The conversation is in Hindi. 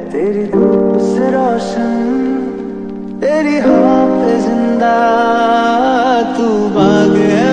तेरी धूप से रोशन, तेरी हवा पे जिंदा, तू बाग है